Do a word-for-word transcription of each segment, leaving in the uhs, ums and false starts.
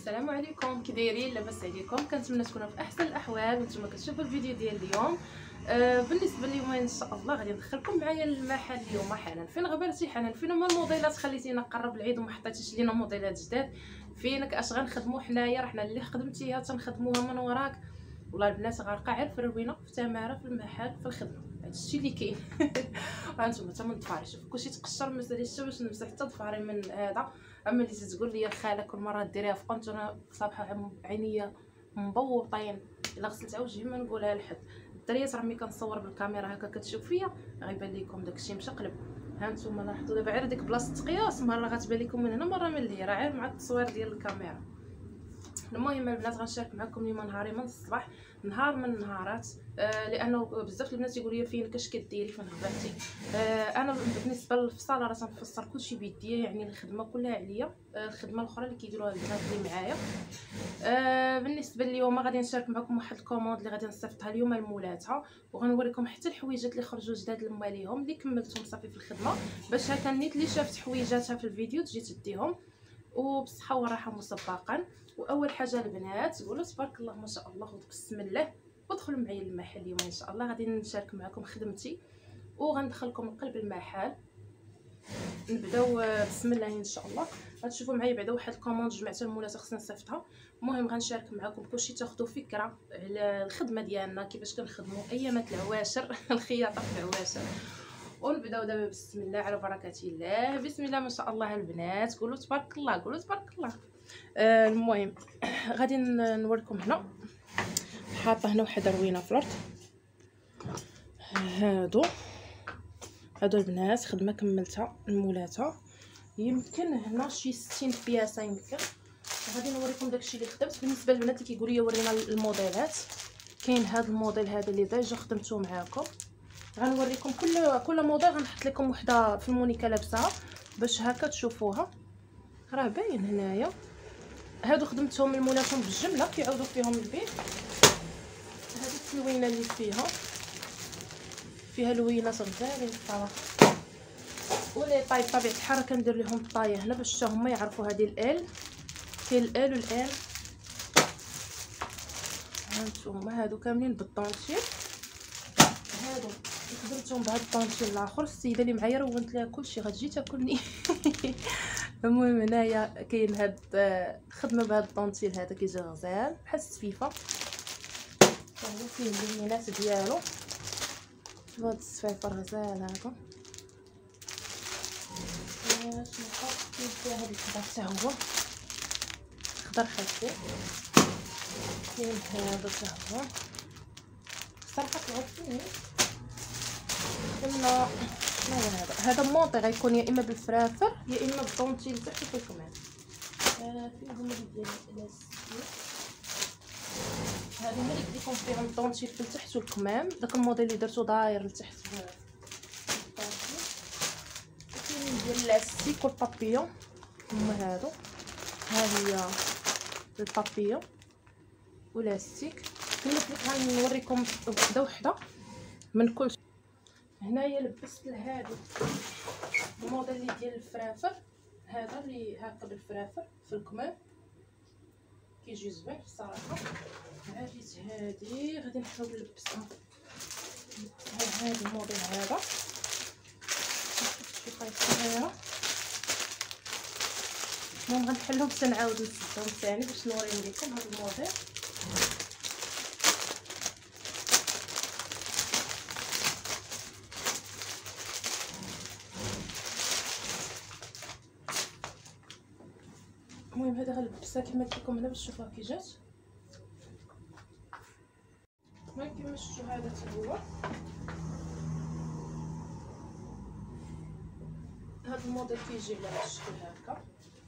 السلام عليكم، كي دايرين؟ لاباس عليكم؟ كنتمنى تكونوا في احسن الاحوال وانتم كتشوفوا الفيديو ديال اليوم. آه بالنسبه لليوم ان شاء الله غادي ندخلكم معايا للمحل اليوم. حنان فين غبرتي؟ حنان فين هما الموديلات؟ خليتينا قرب العيد وما حطيتيش لينا موديلات جداد. فينك؟ اش غنخدموا حنايا؟ رحنا اللي خدمتيها تنخدموها من وراك. والله البنات غارقه عير في الروينه، في تماره، في المحل، في الخدمه. هادشي اللي كاين. وهانتوما حتى من الضفاري، شوف كلشي تقشر، ما ساليش باش نمسح حتى ضفاري من هذا. اما اللي تقول لي الخاله كل مره ديريها في قنت، انا صراحه عينيا مبوطين. الا غسلت وجهي ما نقولها لحد. الدريات راه ملي كنصور بالكاميرا هكا كتشوف فيا غيبان لكم داكشي مشقلب. ها نتوما لاحظوا دابا غير ديك بلاصه قياس، مره غتبان لكم من هنا مره من الهي، راه غير مع التصوير ديال الكاميرا. المهم البنات غنشارك معكم اليوم نهاري من الصباح، نهار من النهارات. آه لانه بزاف البنات يقولوا لي فين كاش كديري فين غبرتي. آه انا بالنسبه للفصاله راه تنفسر كلشي بيديا، يعني الخدمه كلها عليا. آه الخدمه الاخرى اللي كيديروها البنات اللي معايا. آه بالنسبه اليوم غادي نشارك معكم واحد الكوموند اللي غادي نصيفطها اليوم لمولاتها، وغنوريكم حتى الحويجات اللي خرجوا جداد لمواليهم اللي كملتهم صافي في الخدمه، باش هكا النيت اللي شافت حويجاتها في الفيديو تجي تديهم وبصحه وراحه مسبقا. واول حاجه البنات قولوا تبارك الله ما شاء الله وبسم الله، ودخلوا معايا للمحل اليوم ان شاء الله. غادي نشارك معكم خدمتي وغندخلكم لقلب المحل. نبداو بسم الله ان شاء الله. غتشوفوا معايا بعدا واحد الكوموند جمعتها المولات خصنا نصيفطها. المهم غنشارك معكم كلشي تاخذوا فكره على الخدمه ديالنا، كيفاش كنخدموا ايامات العواشر. الخياطه في العواشر. ونبداو دابا بسم الله على بركه الله. بسم الله ما شاء الله البنات، قولوا تبارك الله، قولوا تبارك الله. آه المهم غادي نوريكم هنا حاطه هنا واحد روينه في الارض. هادو هادو البنات خدمه كملتها المولاتها، يمكن هنا شي ستين بياسه يمكن. غادي نوريكم داكشي اللي خدمت. بالنسبه للبنات اللي كيقولوا لي ورينا الموديلات، كاين هذا الموديل هذا اللي ديجا خدمته معاكم. غنوريكم كل كل موديل، غنحط لكم وحده في المونيكا لابسها باش هكا تشوفوها. راه باين هنايا. هادو خدمتهم المولاتهم بالجمله كيعاودوا فيهم البيت. هذه التلوينه اللي فيها فيها لوينات غزالين الصراحه. ولي طاي بطبيعه الحال كندير لهم الطايه هنا باش حتى هما يعرفوا هذه ال كاين ال والال. هانتوما هادو كاملين بالطونطيل. هادو خدمتهم بهاد الطونطيل الاخر. السيده اللي معايا رونت ليها كلشي غتجي تاكلني. المهم هنايا كاين هاد الخدمه بهاد الطونطيل هذا كيجي غزال بحال السفيفه، هو فيه اللوينات ديالو. هاد السفيفه غزال هذا. باش نحط فيه هاد الخضر حتى هو خضر خفيف. كاين هذا حتى هو صراحه كيعجبني. قلنا شنو هو هذا؟ هذا مونطي غيكون يا اما بالفرافر يا اما بالطونطيل تحت في الكمام. آه فيهم اللي ديال الاستيك، هادو هما اللي كيكون فيهم الطونطيل في التحت والكمام. داك الموديل اللي درتو داير لتحت الطونطيل. كاين ديال الاستيك والبابيون هما هادو. ها هي البابيون ولاستيك. قلت لك غنوريكم وحده وحده من كل. هنايا لبست لهادو الموديل اللي ديال الفرافر، هذا اللي هكا بالفرافر في الكمام كيجي زوين الصراحه. عاديت هادي غادي نحاول نلبسها. ها هذا الموديل هذا شي طايف صغيره. المهم غنحلهم حتى نعاود نسدهم ثاني باش نوريهم لكم هذا الموديل. المهم هذا غنلبسها كما قلت لكم هنا باش تشوفوها كي جات. المهم كما شفتوا هذا حتى هو. هذا الموديل كيجي على هذا الشكل هكا.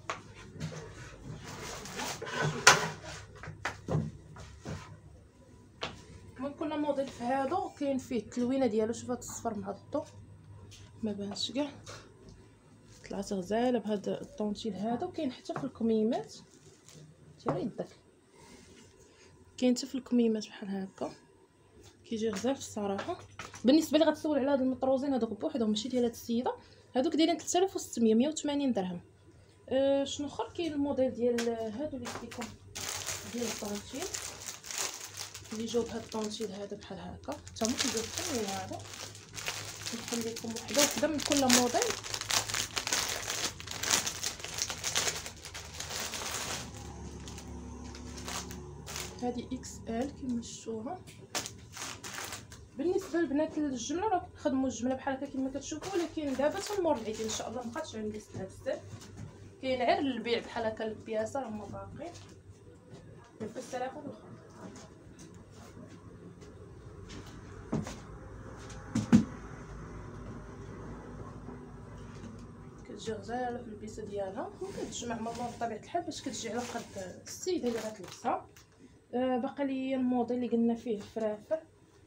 المهم كل موديل في هذا كاين فيه التلوينه ديالو. شوف هذا الصفر مع الضو ما بانش كاع، طلعت غزاله بهذا الطونطيل هذا. وكاين حتى في الكميمات تيري يدك، كاين حتى في الكميمات بحال هكا كيجي غزال الصراحه. بالنسبه لي غتسول على هاد المطروزين هذوك بوحدهم ماشي ديال هاد السيده، هذوك دايرين ثلاثة آلاف وستمية، مية وثمانين درهم. أه شنو اخر كاين الموديل ديال هادو اللي قلت لكم ديال الطونطيل اللي جاو بهاد الطونطيل هذا بحال هكا، حتى هما كيجيو بحال هذا. نخلي لكم وحده وحده من كل موديل. هذه اكس ال كما شفتوها. بالنسبه للبنات الجمله راه كنخدموا الجمله بحال هكا كما كتشوفوا، ولكن دابا تمور العيد ان شاء الله مابقاتش عندي ستات بزاف، كاين غير البيع بحال هكا البياسه هما باقيين في السلافه بالخط. كتجي غزاله في البيسه ديالها وكتجمع ماما بطبيعه الحال باش كتجي على قد السيده اللي غتلبسها. آه باقي لي الموديل اللي قلنا فيه فرافر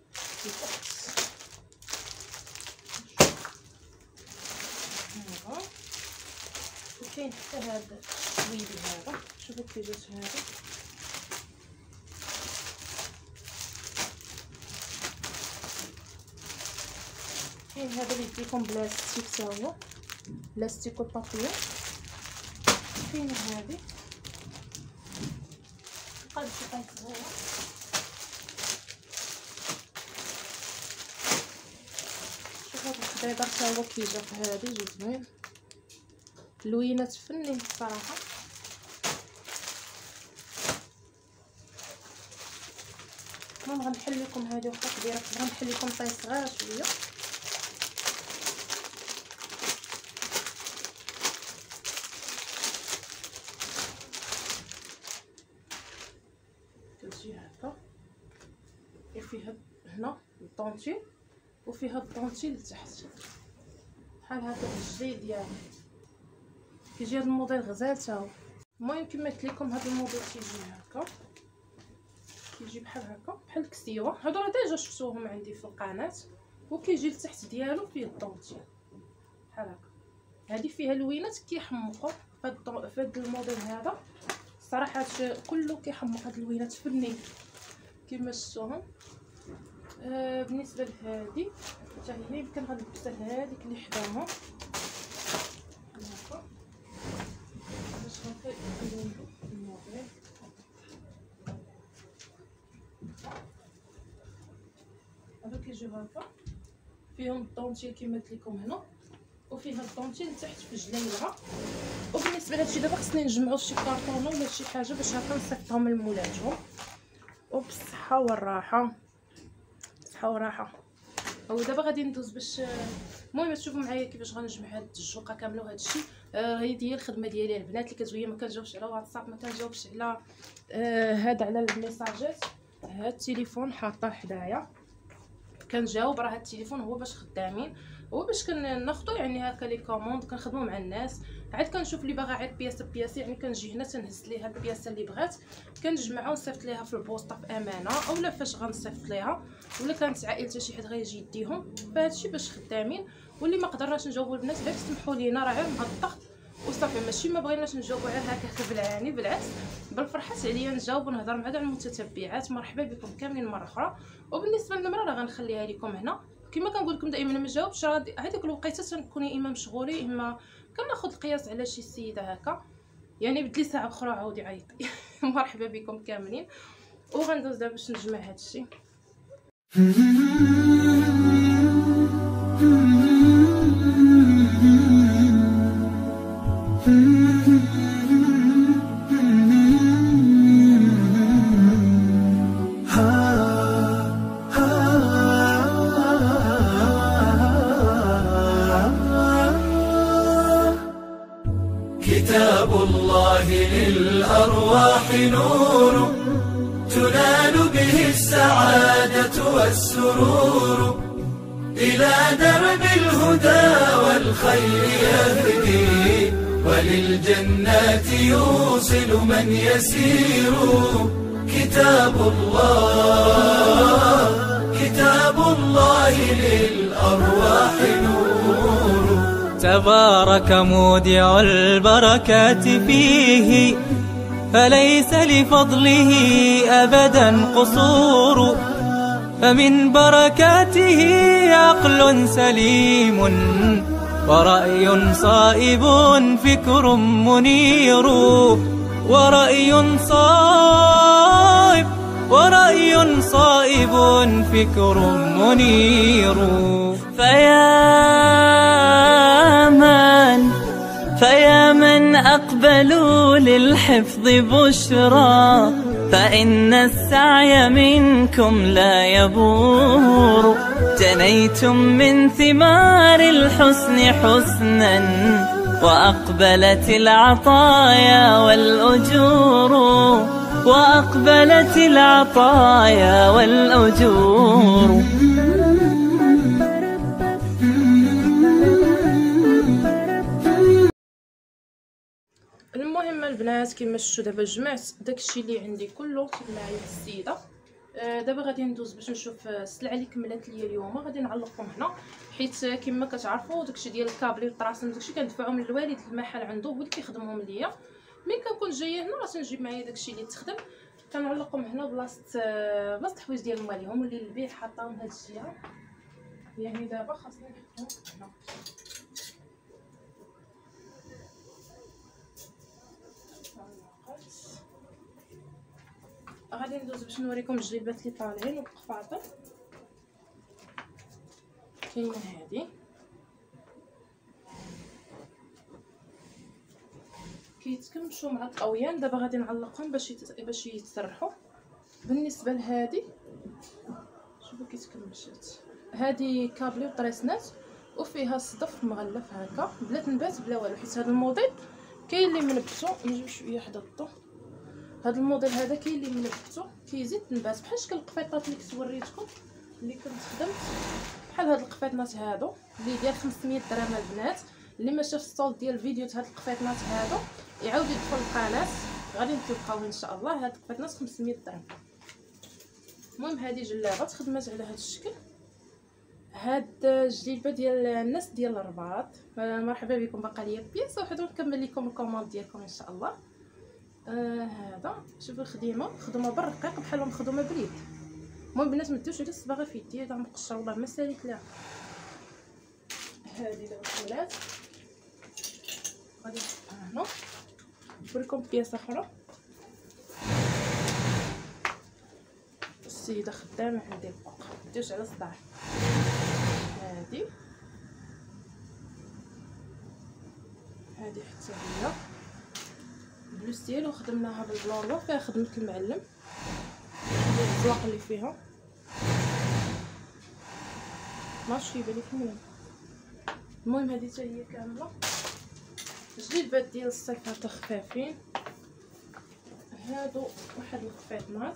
هذا، وكاين حتى هذا الويلي هذا، شوفوا كيف جات هذا. كاين هذا اللي يجيكم بلاستيك تا هو لاستيك وبابيون. كاين هذه قد شي صغيره، شوف هذا الخضيبر تا هو كيجا في هذه جي زوين، لوينات فنين الصراحه. المهم غنحل لكم هذه واخا كبيره، غنحل لكم طاي صغيره شويه. كتجي هكا وفيها هنا الطونطيل وفيها الطونطيل لتحت بحال هكا الجلي ديالها. كيجي هذا الموديل غزال تا هو. المهم كما قلت لكم هذا الموديل كيجي هكا، كيجي بحال هكا بحال الكسيوه. هادو راه ديجا شفتوهم عندي في القناه، وكيجي لتحت ديالو فيه الطونطيل بحال هكا. هذه فيها لوينات كيحمقوا في هذا الموديل هذا صراحه، كله كيحمق. هاد اللوينات فنين كما شفتوهم. آه بالنسبه لهذه حتى هي يمكن غنلبسها هذيك اللي حداها هكا باش غنخلي الموديل. هادو كيجيو هكا فيهم الطونطيل كما قلت لكم هنا، وفيها الطونطيل تحت في جليلها. وبالنسبه لهادشي دابا خصني نجمعوا شي كارطون ولا شي حاجه باش هكا نصيفطهم لمولاتهم وبالصحه والراحه. بالصحه والراحه. هو دابا غادي ندوز باش المهم تشوفوا معايا كيفاش غنجمع هاد الجوقه كامله وهذا الشيء. آه هذه هي الخدمه ديالي البنات اللي كتجي ما كنجاوبش على واتساب، ما كنجاوبش على آه هذا على الميساجات. هاد التليفون حاطاه حدايا كنجاوب، راه هاد التليفون هو باش خدامين، هو باش كناخذوا يعني هكا لي كوموند كنخدموا مع الناس. عاد كنشوف اللي باغا غير بياسه بياسه، يعني كنجي هنا تنهز ليها البياسه اللي بغات كنجمعها ونصيفط ليها في البوسطه في امانه، اولا فاش غنصيفط ليها ولا كانت عائلتها شي حد غيجي يديهم. فهادشي باش خدامين. واللي ما قدرناش نجاوبوا البنات غير سمحوا لينا، راه غير مع الضغط وصافي، ماشي ما بغيناش نجاوبوا غير هكا خبلعاني، بالعكس بالفرحه عليا نجاوب ونهضر مع كاع المتتبعات. مرحبا بكم كاملين مره اخرى. وبالنسبه للنمره راه غنخليها لكم هنا. كما كنقول لكم دائما ما جاوبش، راه هذيك الوقيته تنكوني اما مشغوله اما كناخذ القياس على شي سيده هكا، يعني بدلي ساعه اخرى عاودي عيطي. مرحبا بكم كاملين. وغندوز دابا باش نجمع هادشي. كتاب الله للأرواح نور تنال به السعادة والسرور، إلى درب الهدى والخير يهدي، وللجنات يوصل من يسير. كتاب الله كتاب الله للأرواح نور، تبارك مودع البركات فيه، فليس لفضله أبدا قصور. فمن بركاته عقل سليم ورأي صائب فكر منير، ورأي صائب ورأي صائب فكر منير. فيا من فيا من أقبلوا للحفظ بشرى، فإن السعي منكم لا يبور. جنيتم من ثمار الحسن حسنا، وأقبلت العطايا والأجور، وأقبلت العطايا والأجور. المهم البنات كما شفتوا دابا جمعت داكشي اللي عندي كله معايا السيده. آه دابا غادي ندوز باش نشوف السلعه اللي كملات ليا اليوم، غادي نعلقهم هنا حيت كما كتعرفوا داكشي ديال الكابلي والطراسم داكشي كندفعهم للوالد المحل عنده هو اللي كيخدمهم ليا. ملي كنكون جايه هنا راه تنجيب معايا داكشي اللي تخدم كنعلقهم هنا بلاصه آه بلاصه الحوايج ديال مواليهم واللي البيع حاطاهم هاد الجهه. يعني دابا خاصني نحطهم هنا. غادي ندوز باش نوريكم الجليبات اللي طالعين والقفاطر. كاينه هادي كيتكمشوا مع الطويان، دابا غادي نعلقهم باش يت... باش يتسرحوا. بالنسبه لهادي شوفوا كيتكمشات، هادي كابلي وطريسنات وفيها الصدف مغلف هكا بلا تنبات بلا والو، حيت هذا الموديل كاين اللي منبتو. نجيب شويه حدا الضو. هذا الموديل هذا كاين اللي منبتو كيزيد تنبات بحال شكل القفيطات اللي كنت وريتكم اللي كنت خدمت، بحال هاد القفيطات هادو اللي ديال خمسمية درهم البنات. اللي ما شاف الصوت ديال الفيديو هاد القفيطات هادو يعاود يدخل القناه غادي تلقاوه ان شاء الله. هاد القفيطات خمسمية درهم. المهم هذه جلابه تخدمات على هذا الشكل. هاد الجليبه ديال الناس ديال الرباط. مرحبا بكم، باقا ليا بياسه وحده ونكمل لكم الكوموند ديالكم ان شاء الله. آه هذا شوفوا الخديمه خدمه بالرقيق بحال مخدومه باليد. المهم بنات ما ديروش على الصباغه في يدي، هذا مقشر والله ما ساليت لها. هذه دابا الولاد غادي نحطها هنا نوريكم بياسه اخرى. السيده خدامه عندي الفوق ما ديروش على الصداع. هذه هذه حتى هي بلوس ديالو خدمناها بالبلوروا فيها خدمه المعلم، الزواق اللي فيها ماشي يبان لك منين. المهم هذه حتى هي كامله جليبات ديال الصيف هكا خفافين. هادو واحد الخفيطات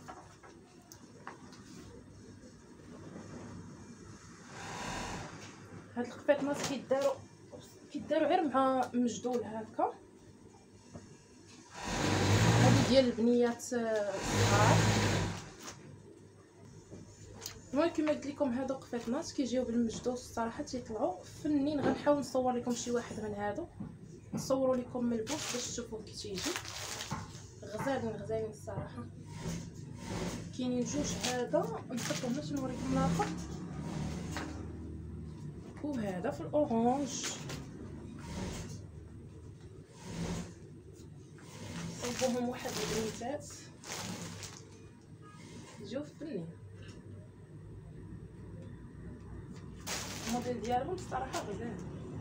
هاد الخفيطات كيداروا كيداروا غير مع مجدول هكا. هادي ديال البنيات الصغار. المهم كما قلت لكم هادو قفيطات كيجيو بالمجدول الصراحه تيطلعوا فنين. غنحاول نصور لكم شي واحد من هادو نصوروا لكم ملبوس باش تشوفوه كي تيجي. غزالين غزالين الصراحه. كاينين جوج هذا نحطهم باش نوريكم الاخر، وهذا في الاورانج. صوبوهم واحد البنيتات يجيو فنين. الموديل ديالهم الصراحه غزال.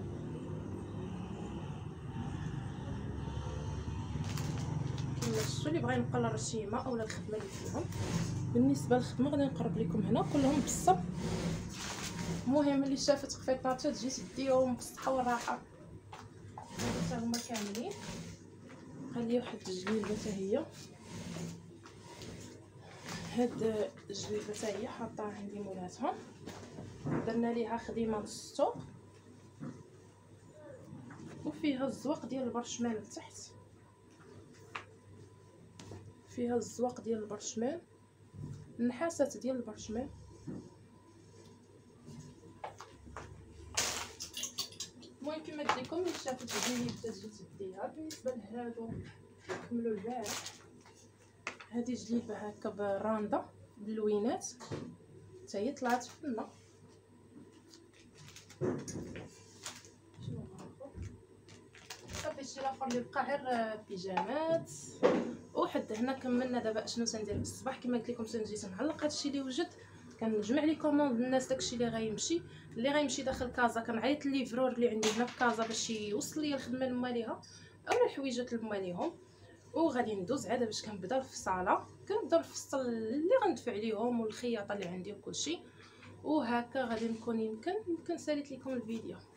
كما شفتوا اللي بغا ينقل الرشيمه اولا الخدمه اللي فيهم. بالنسبه للخدمه غادي نقرب لكم هنا كلهم بالصب. المهم اللي شافت خفيطات تجي تديهم بالصحه والراحه. هذا هما كاملين. غادي واحد الجليبه حتى هي، هاد الجليبه حتى هي حاطاها عندي مولاتها، درنا ليها خديمه بالسطوق وفيها الزواق ديال البرشمان لتحت، فيها الزواق ديال البرشمان النحاسات ديال البرشمان. المهم كما قلت لكم اللي شافت الجليبه تجي تديها. بالنسبه لهادو كملوا البارح. هذه جليبه هكا براندا باللوينات حتى هي طلعت فنه. هادشي الاخر اللي بقى غير بيجامات. وحتى هنا كملنا. دابا شنو سندير في الصباح؟ كما قلت لكم سنجي نعلق هادشي اللي وجد، كنجمع لي كوموند الناس داكشي اللي غيمشي اللي غيمشي داخل كازا. كنعيط لليفرور اللي عندي هنا في كازا باش يوصل لي الخدمه لماليها اولا الحويجات لماليهم. وغادي ندوز عاد باش كنبداو في الصاله، كنبداو الفصل اللي غندفع عليهم والخياطه اللي عندي وكلشي. وهكا غادي نكون يمكن يمكن ساليت لكم الفيديو.